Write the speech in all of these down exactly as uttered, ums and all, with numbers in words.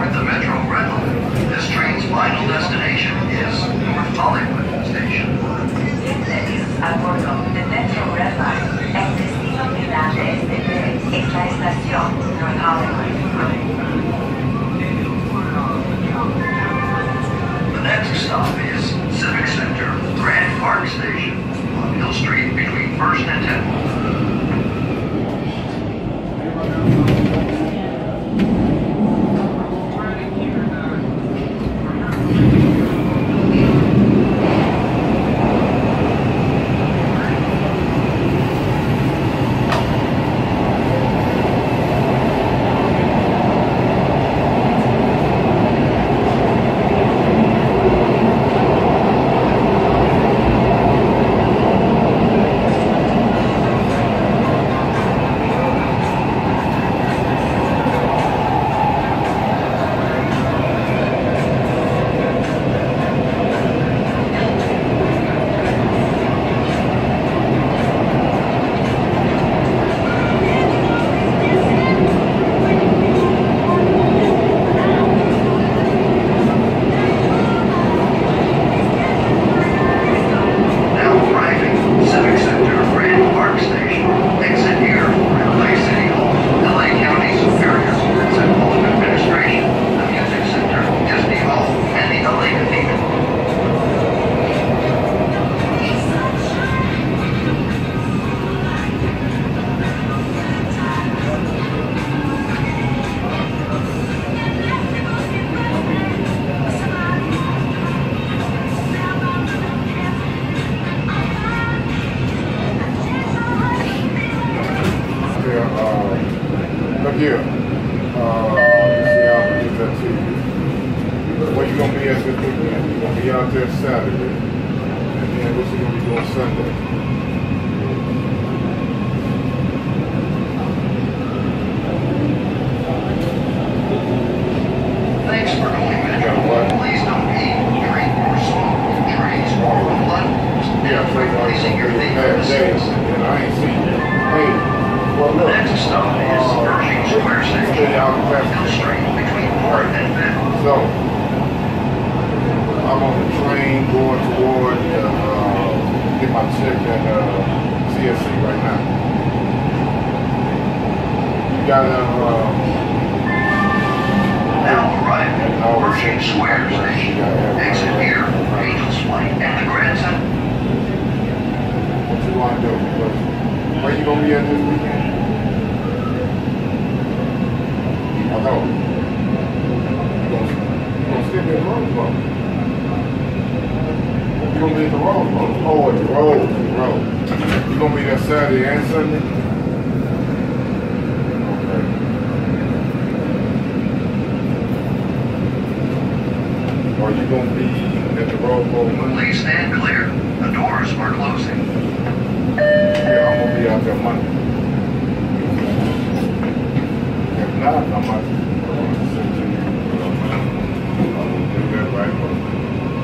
aboard the Metro Red Line. This train's final destination is North Hollywood Station. Bienvenidos a bordo de Metro Red Line. El destino final de este tren es la estación North Hollywood. The next stop is Civic Center Grand Park Station on Hill Street between First and tenth. Yeah. Uh, let's see how we get that to you. Where you gonna be at this weekend? You're gonna be out there Saturday. And then what you gonna be doing Sunday? Thanks for going, Metro. Please don't eat, drink, or smoke on trains or on platforms. Yeah, Avoid placing your thing on the seats. And I ain't seen you. Hey. Well, The look. next stop is Pershing Square Station on Hill Street between fourth and fifth. So, I'm on the train going toward uh, get my check at uh, C S C right now. You got a uh, Now arriving at Pershing Square Station. Exit here for Angels Flight and the Grand Central. What you want to do? Because where you gonna be at this weekend? I know. You gonna, you gonna skip at the Rose Bowl. You gonna be at the Rose Bowl. Oh, at the Rose, the Rose. You gonna be there Saturday and Sunday? Okay. Or you gonna be at the Rose Bowl Monday? Please stand clear. The doors are closing. Yeah, I'm gonna be out there Monday. If not, I might send you. I'll do that right away.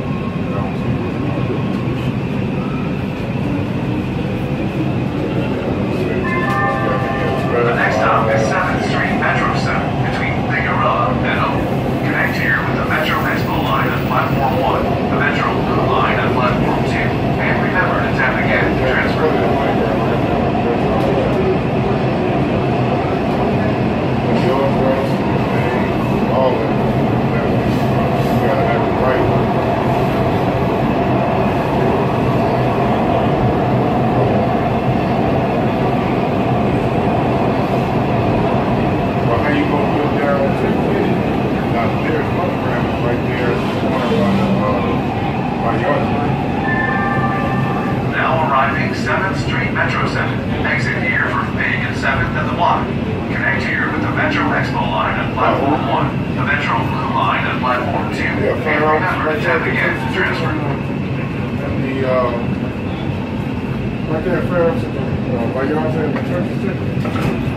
The next stop is seventh Street Metro Center between Figueroa and Oak. Connect here with the Metro Expo line at Platform one, the Metro Blue line at Platform two, and remember to tap again to transfer. All of it. You gotta have it right. Well, how you gonna get there on two fifty? Now, there's one gram right there. Uh, by your Now arriving seventh Street Metro Center. Exit here for Big and seventh and the Block. Connect here with the Metro Expo line at Platform one, the Metro Blue line at Platform two, Yeah, and remember to tap again to transfer. And the, uh, right there, Ferris, uh, by your the church.